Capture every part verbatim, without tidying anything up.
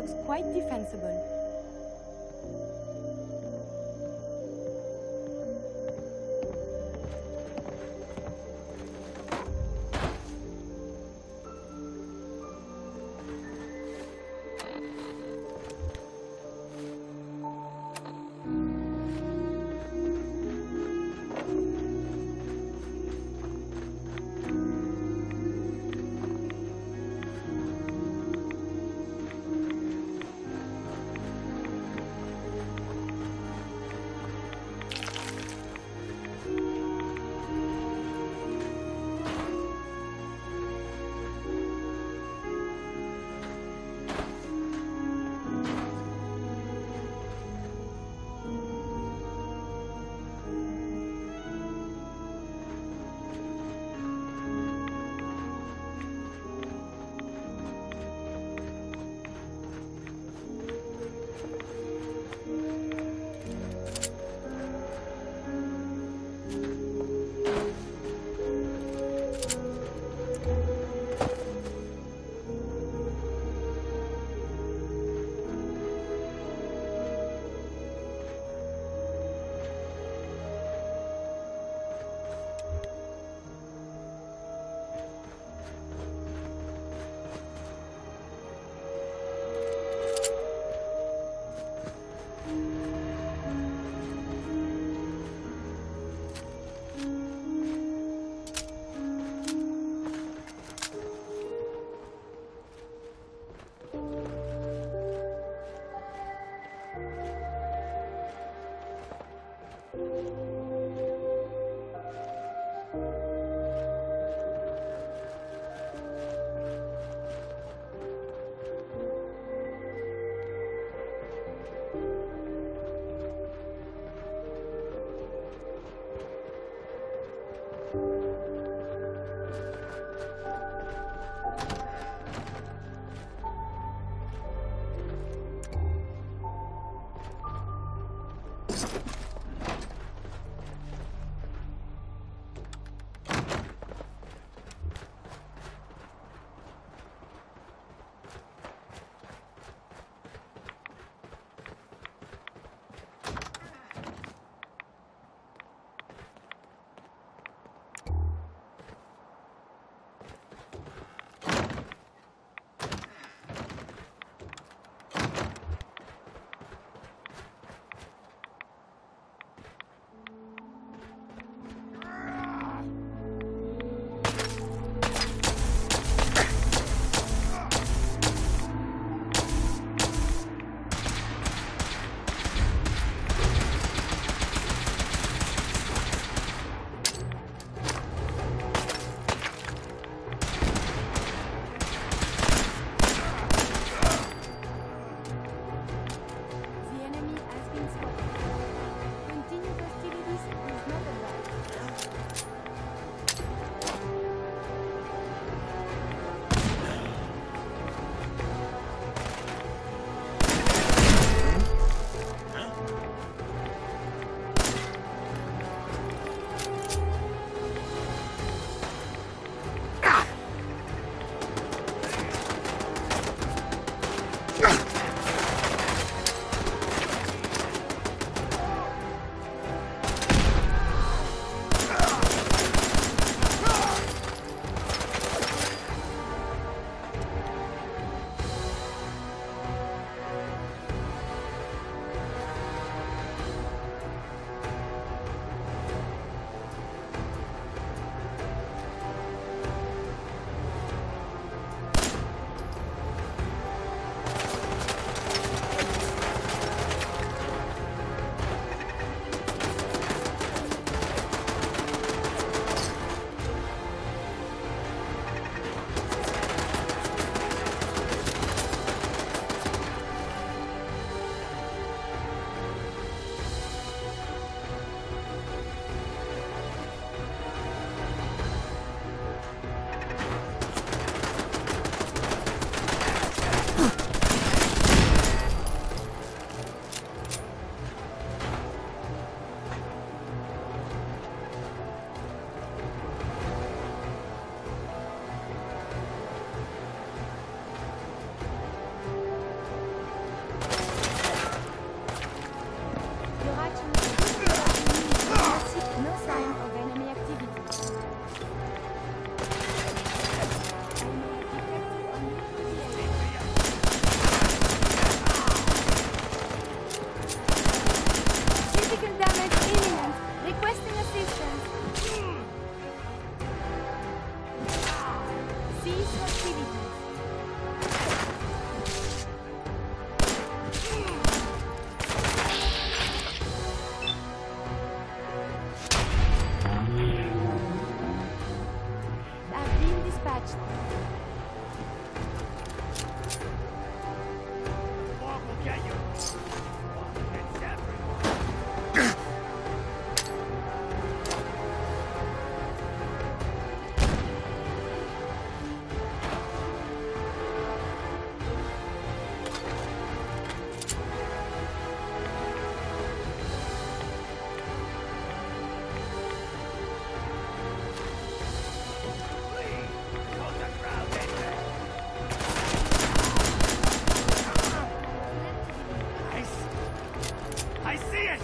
looks quite defensible. resistance. Cease hostilities. Have been dispatched. Fog will get you. It's everywhere. I see it!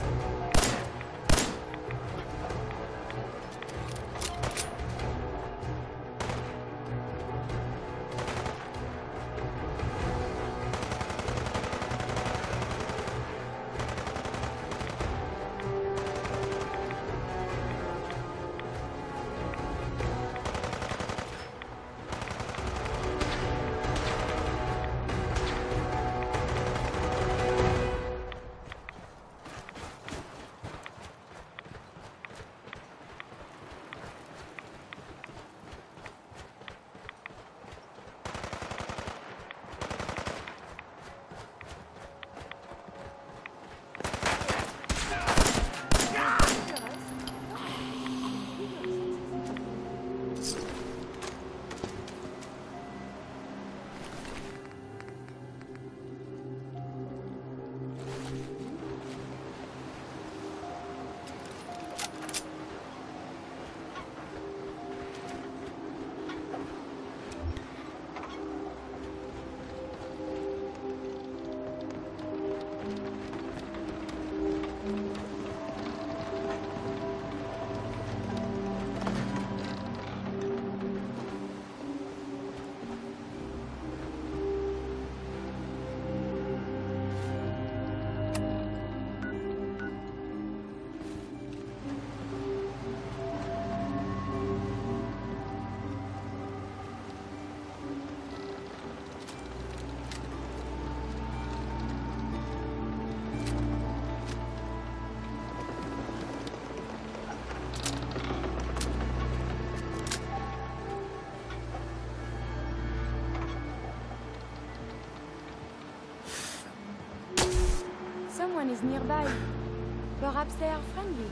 Someone is nearby. Perhaps they are friendly.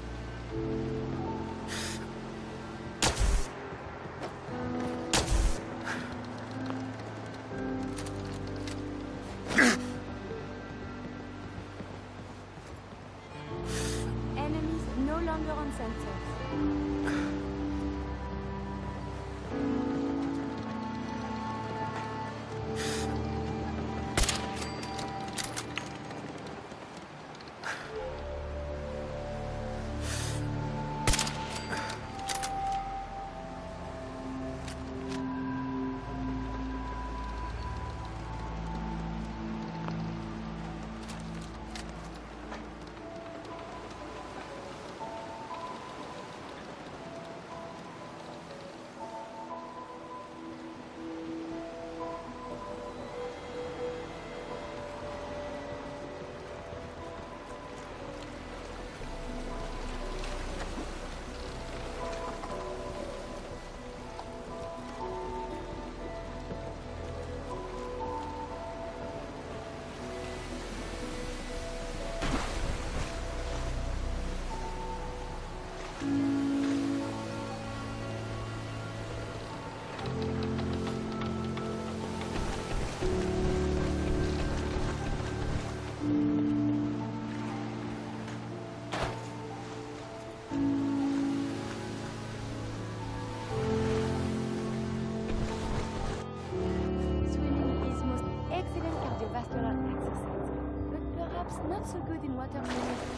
Enemies no longer on sensors. Not so good in water management.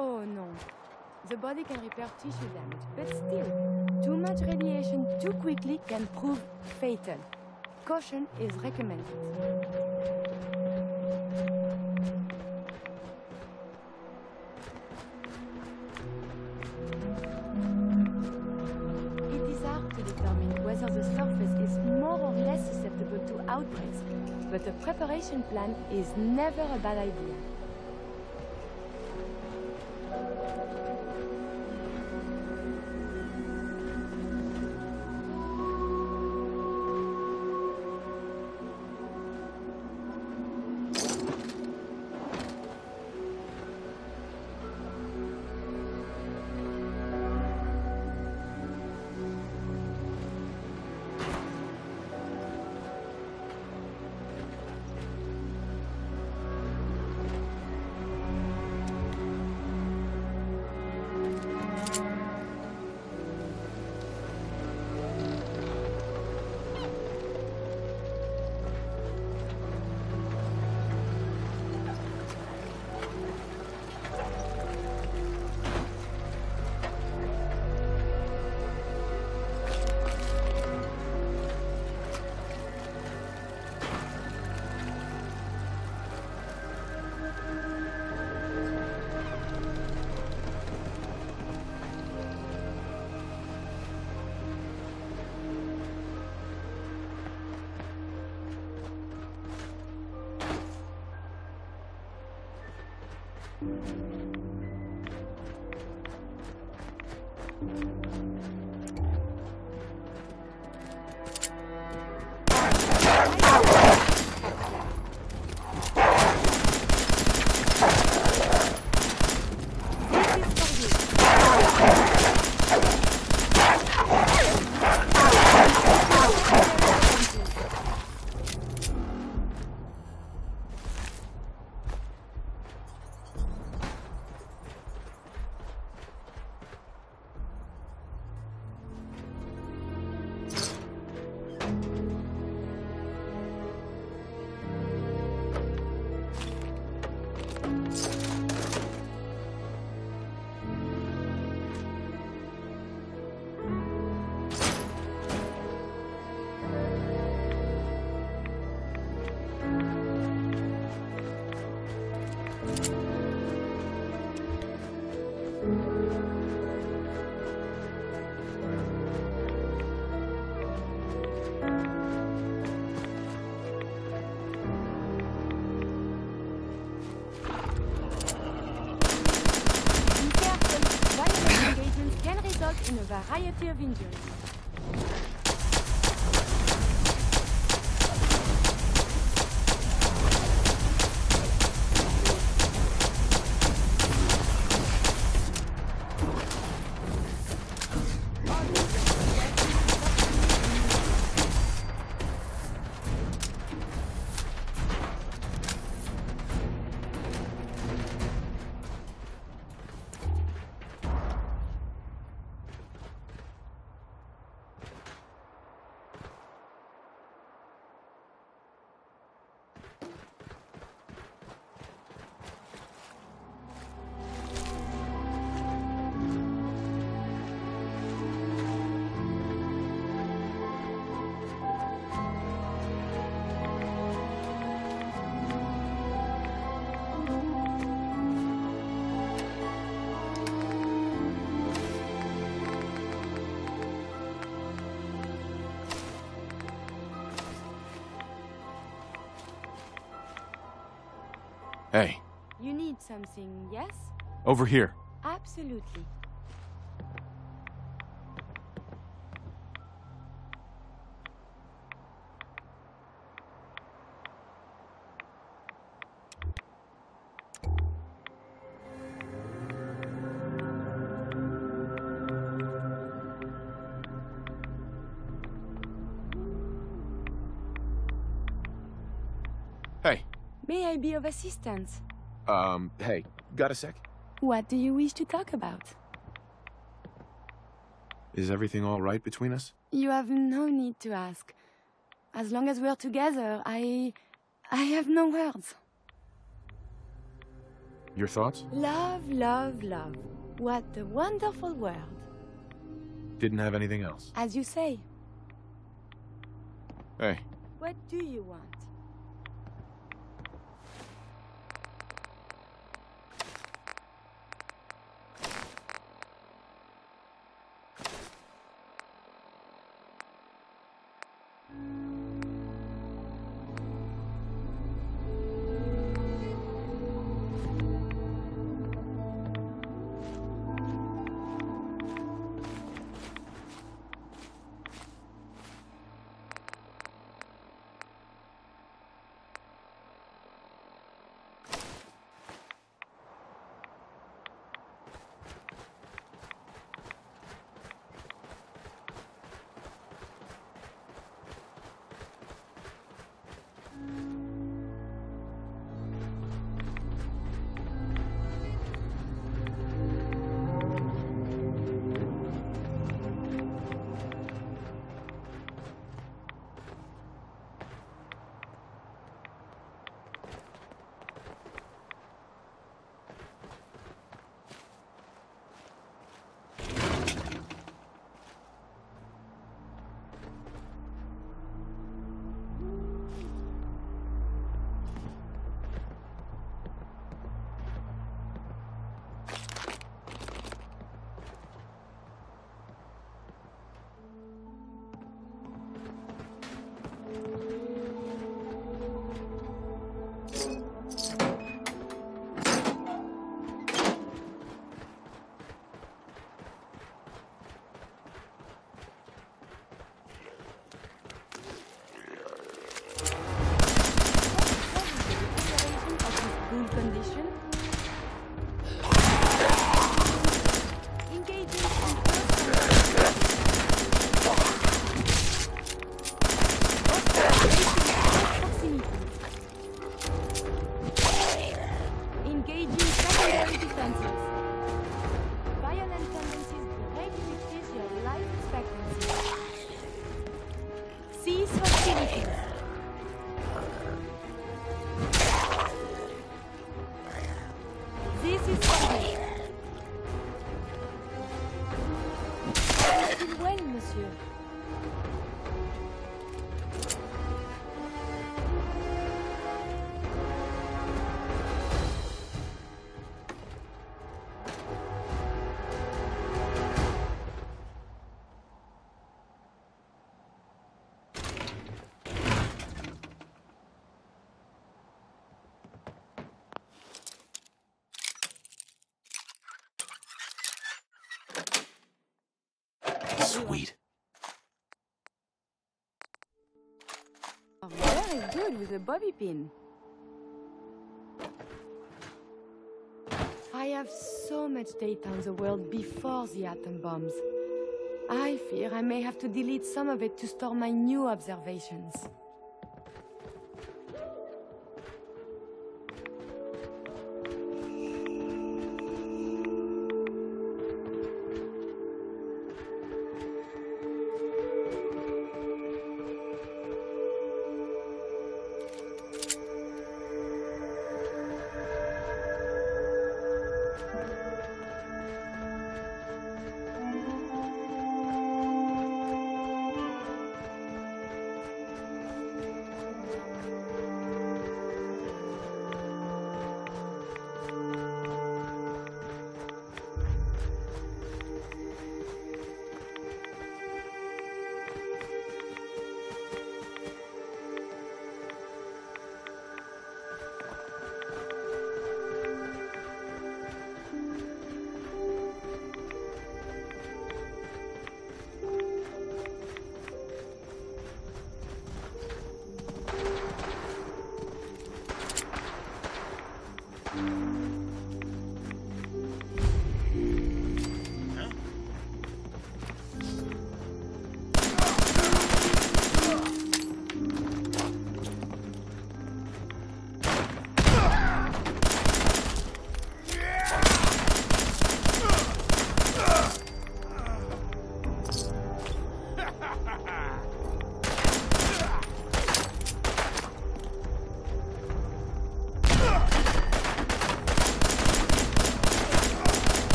Oh no. The body can repair tissue damage, but still, too much radiation too quickly can prove fatal. Caution is recommended. It is hard to determine whether the surface is more or less susceptible to outbreaks, but a preparation plan is never a bad idea. In a variety of injuries. Hey. You need something, yes? Over here. Absolutely. Hey. May I be of assistance? Um, hey, got a sec? What do you wish to talk about? Is everything all right between us? You have no need to ask. As long as we're together, I... I have no words. Your thoughts? Love, love, love. What a wonderful world. Didn't have anything else. As you say. Hey, What do you want? Condition. Engaging in proximity. Engaging secondary defenses. Violent tendencies greatly decrease your life expectancy. Cease hostilities. This is for you. Everything well, monsieur. sweet. Oh, very good with a bobby pin. I have so much data on the world before the atom bombs. I fear I may have to delete some of it to store my new observations.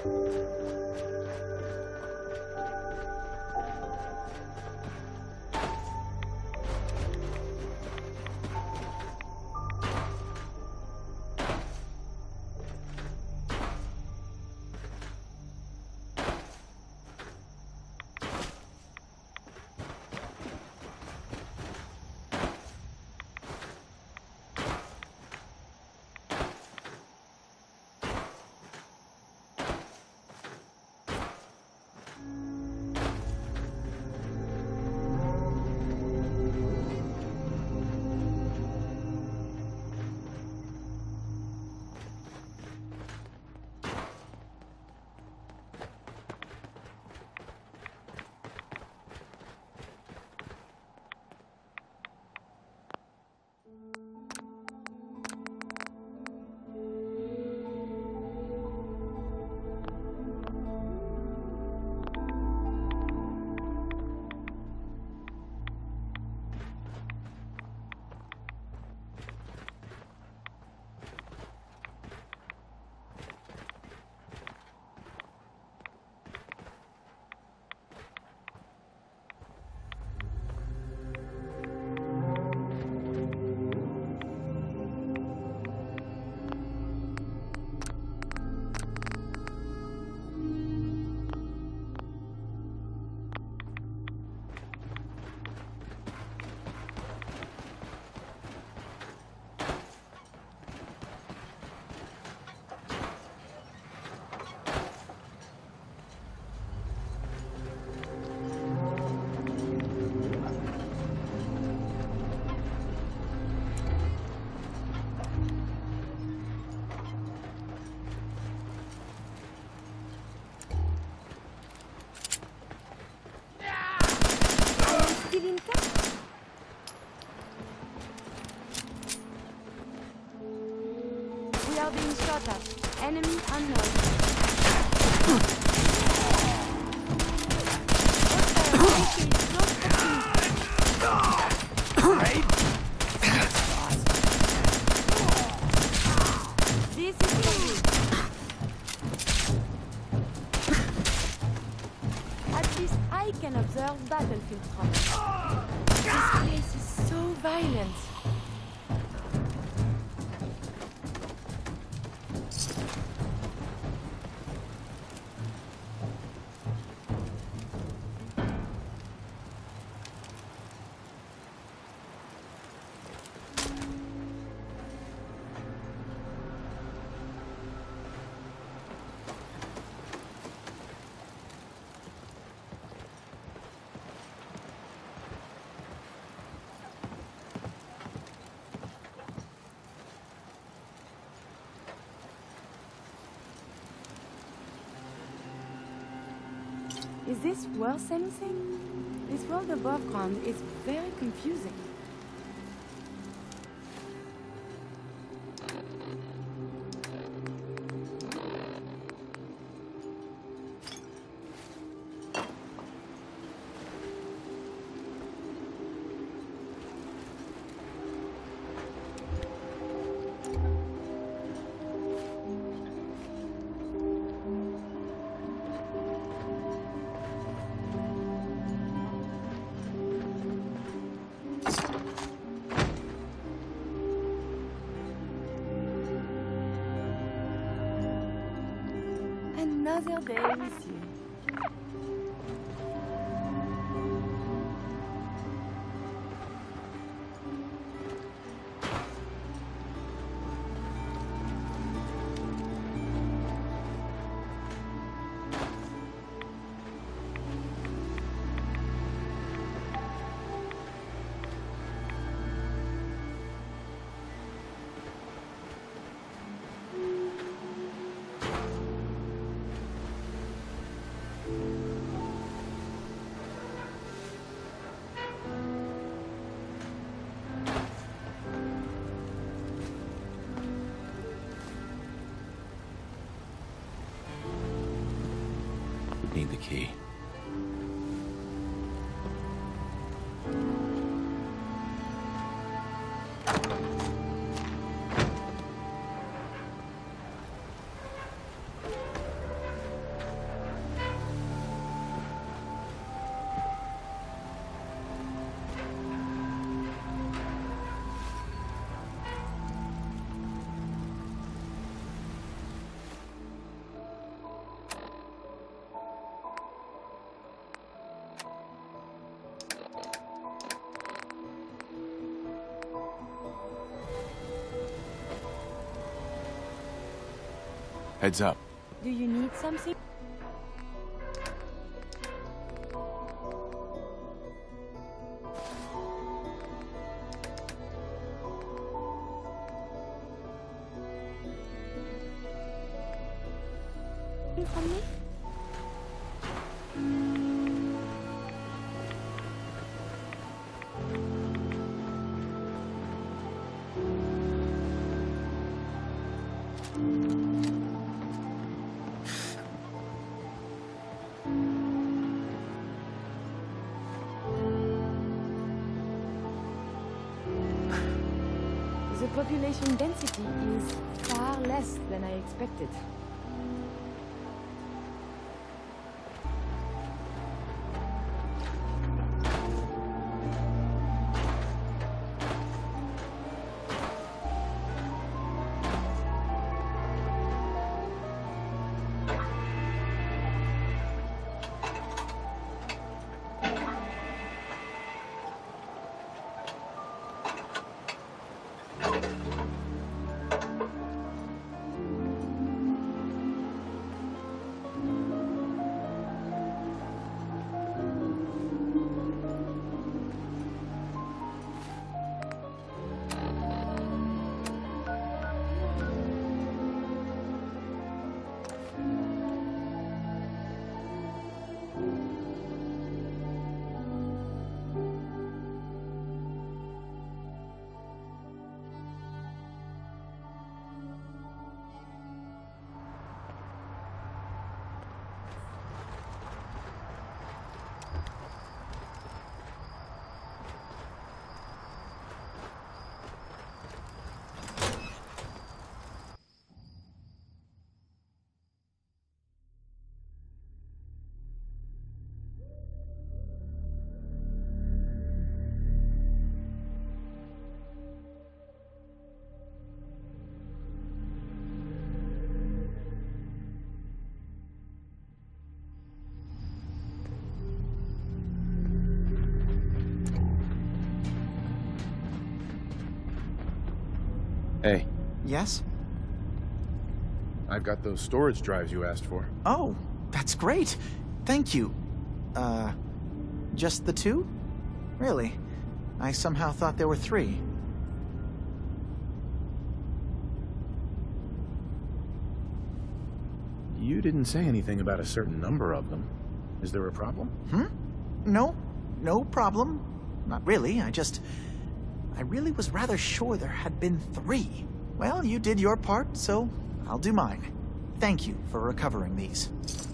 We are being shot at. Enemy unknown. This is for you. At least I can observe battlefield trauma. This place is so violent. Is this worth anything? This world above ground is very confusing. Another day with you. Need the key. Heads up. Do you need something? From me? The population density is far less than I expected. Hey, Yes? I've got those storage drives you asked for. Oh, that's great. Thank you. Uh, just the two? Really? I somehow thought there were three. You didn't say anything about a certain number of them. Is there a problem? Hmm? No, no problem. Not really, I just... I really was rather sure there had been three. Well, you did your part, so I'll do mine. Thank you for recovering these.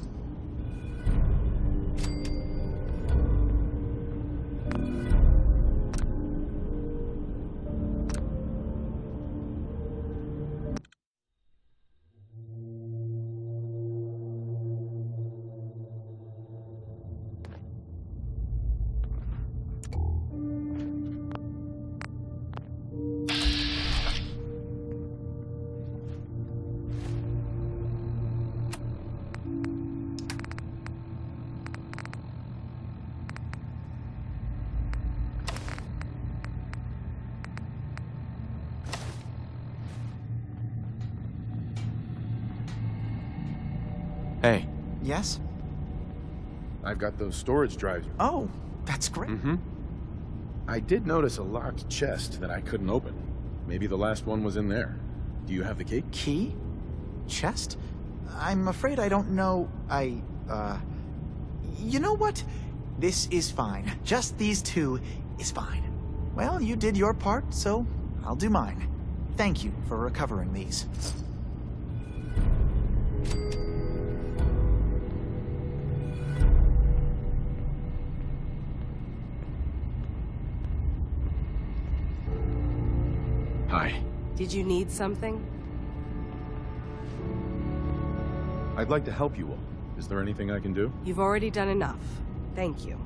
Hey. Yes? I've got those storage drives. you- Oh, that's great. Mm-hmm. I did notice a locked chest that I couldn't open. Maybe the last one was in there. Do you have the key? Key? Chest? I'm afraid I don't know... I, uh... You know what? This is fine. Just these two is fine. Well, you did your part, so I'll do mine. Thank you for recovering these. Hi. Did you need something? I'd like to help you all. Is there anything I can do? You've already done enough. Thank you.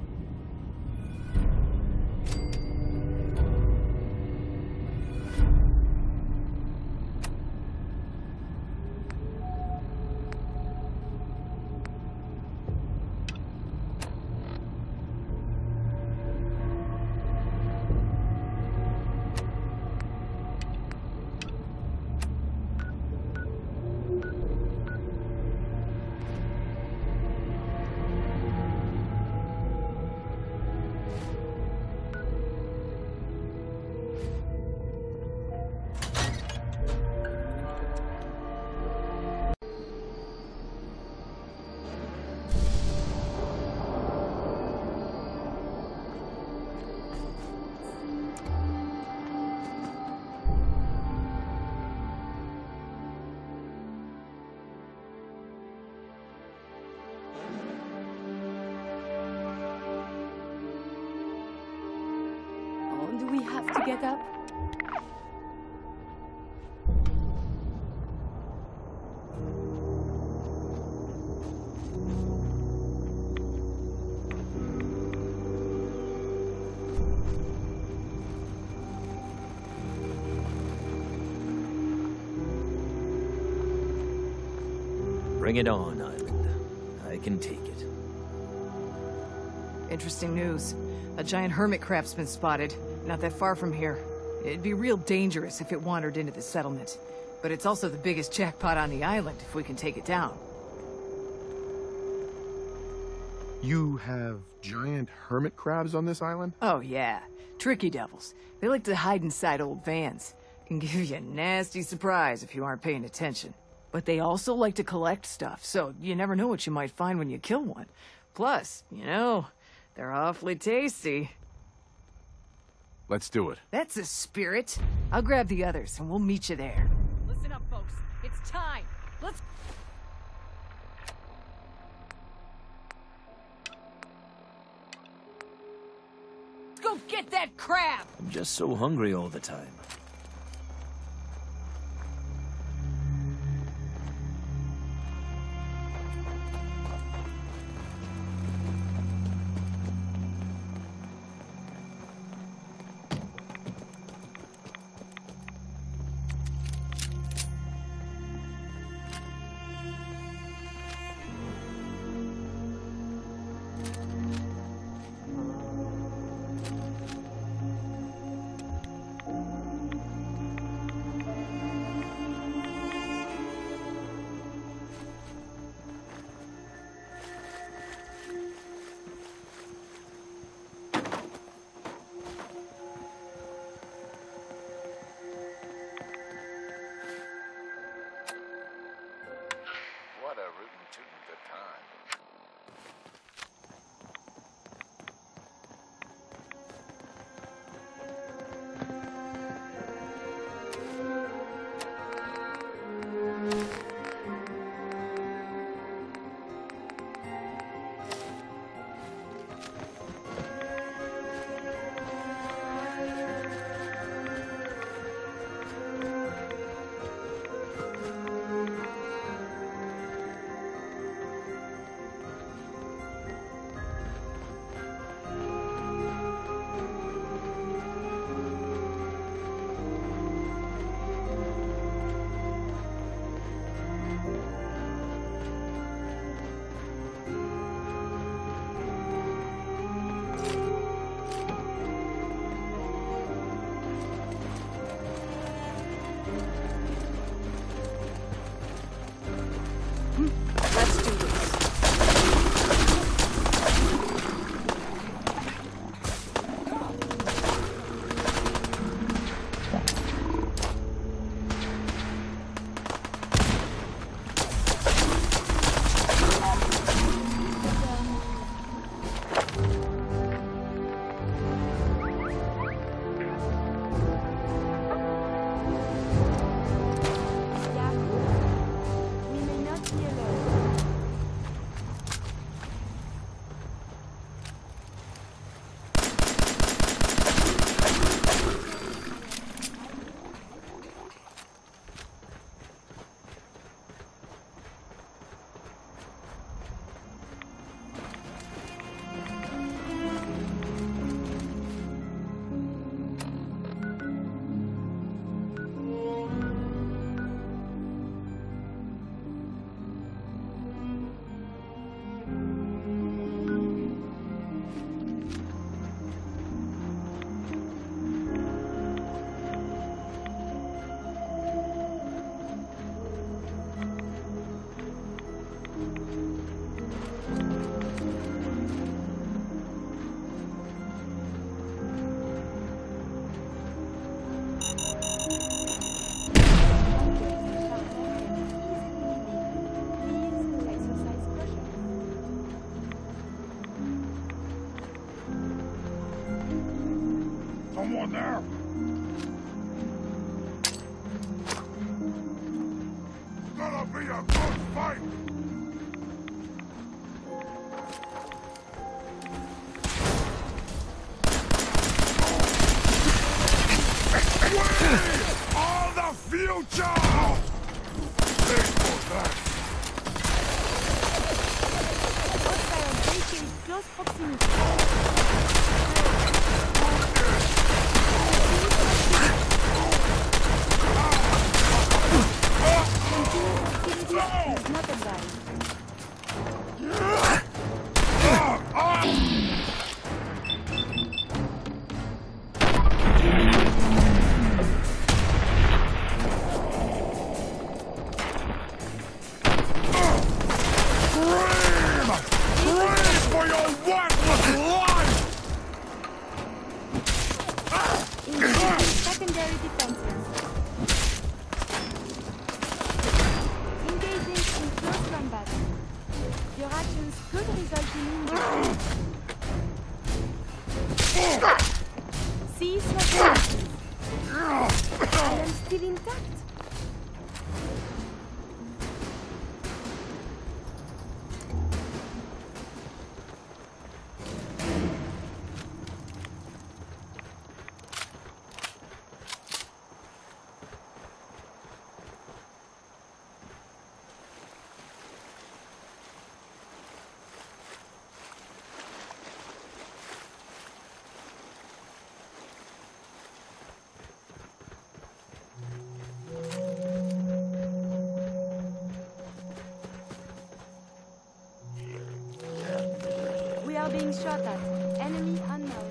to get up? Bring it on, Island. I can take it. Interesting news. A giant hermit crab's been spotted, not that far from here. It'd be real dangerous if it wandered into the settlement. But it's also the biggest jackpot on the island, if we can take it down. You have giant hermit crabs on this island? Oh yeah, tricky devils. They like to hide inside old vans. Can give you a nasty surprise if you aren't paying attention. But they also like to collect stuff, so you never know what you might find when you kill one. Plus, you know, they're awfully tasty. Let's do it. That's a spirit. I'll grab the others, and we'll meet you there. Listen up, folks. It's time. Let's... Let's go get that crab! I'm just so hungry all the time. What a rootin' tootin' good time. Let's do this. We may not be alone. Someone there? Gonna be a good fight! Engaging secondary defenses. Engaging in close combat. Your actions could result in injury. Cease hostilities. I am still intact. We are being shot at. Enemy unknown.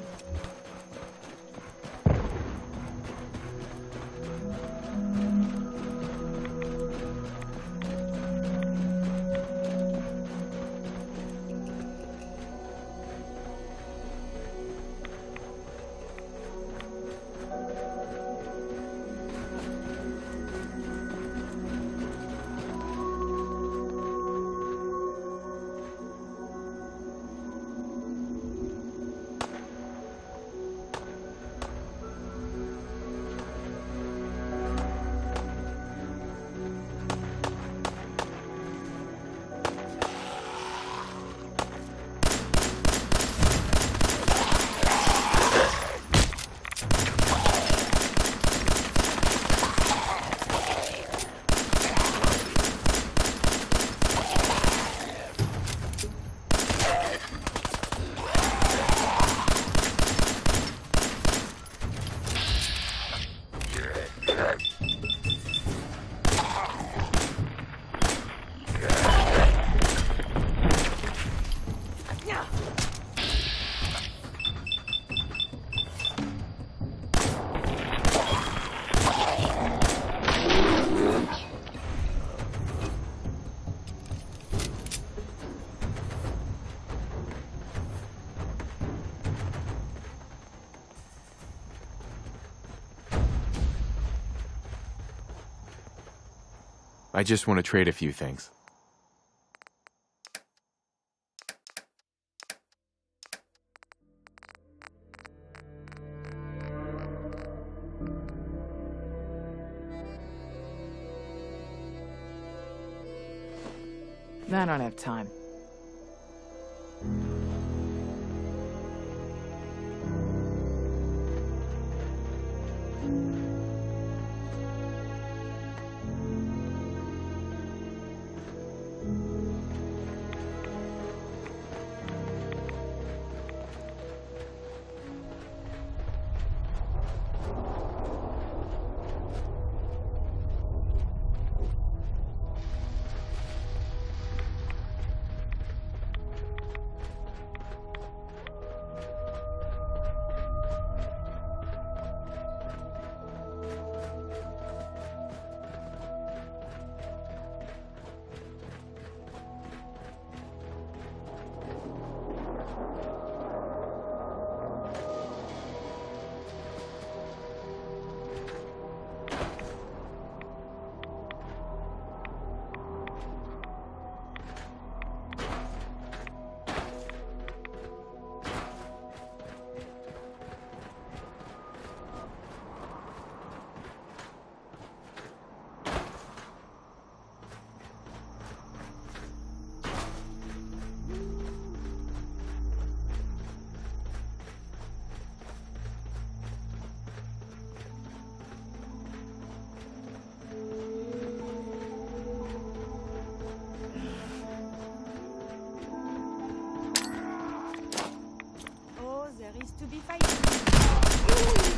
I just want to trade a few things. I don't have time. To be fighting.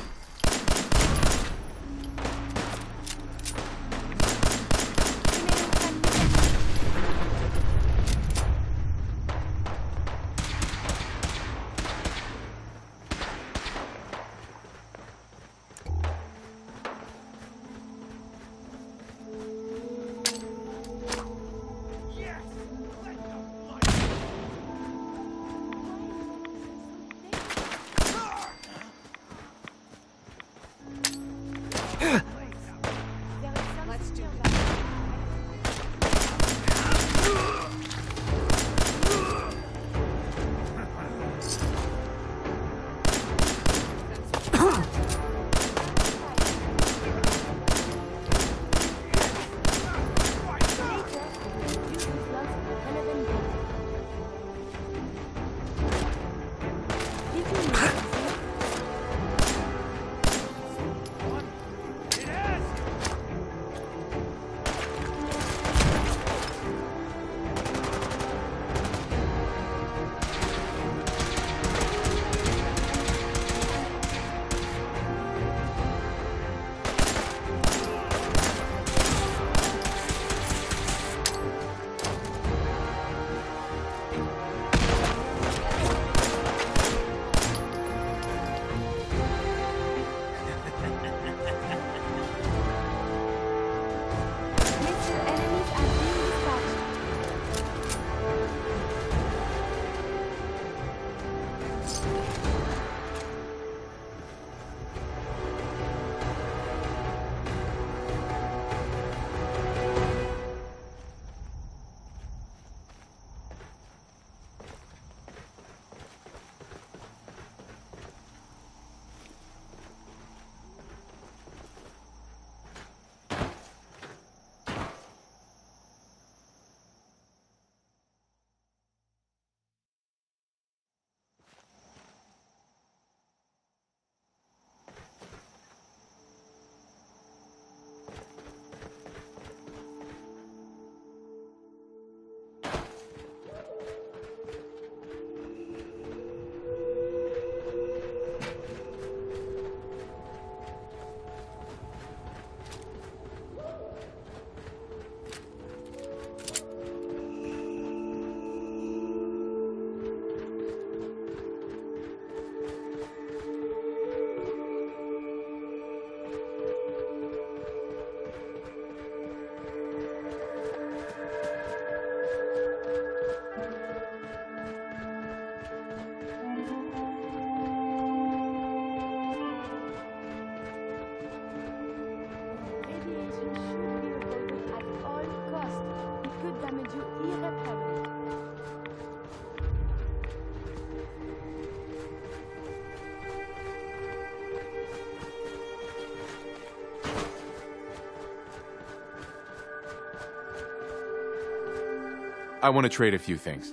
I want to trade a few things.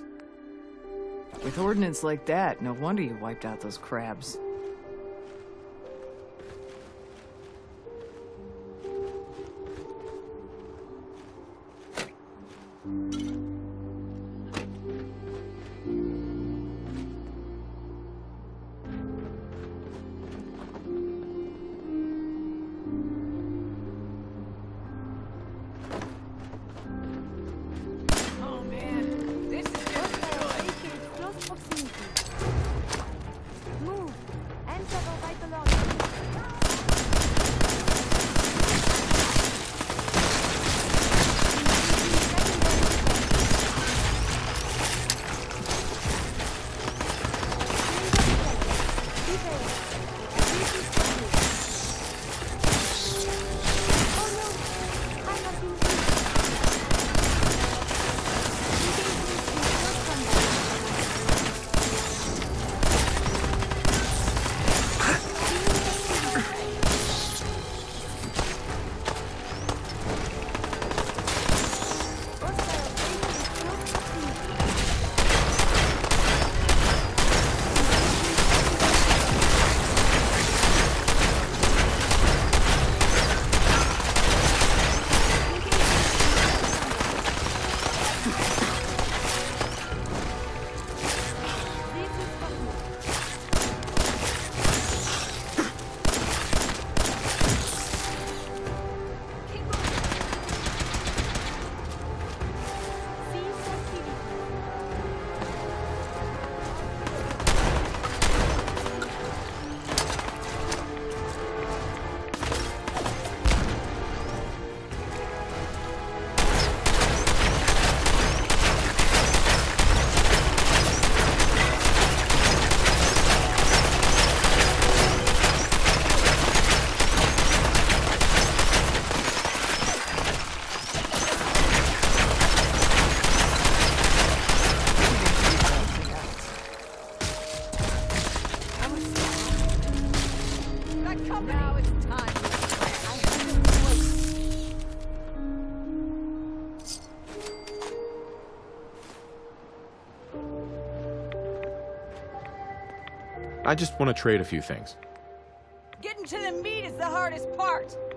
With ordnance like that, no wonder you wiped out those crabs. I just want to trade a few things. Getting to the meat is the hardest part.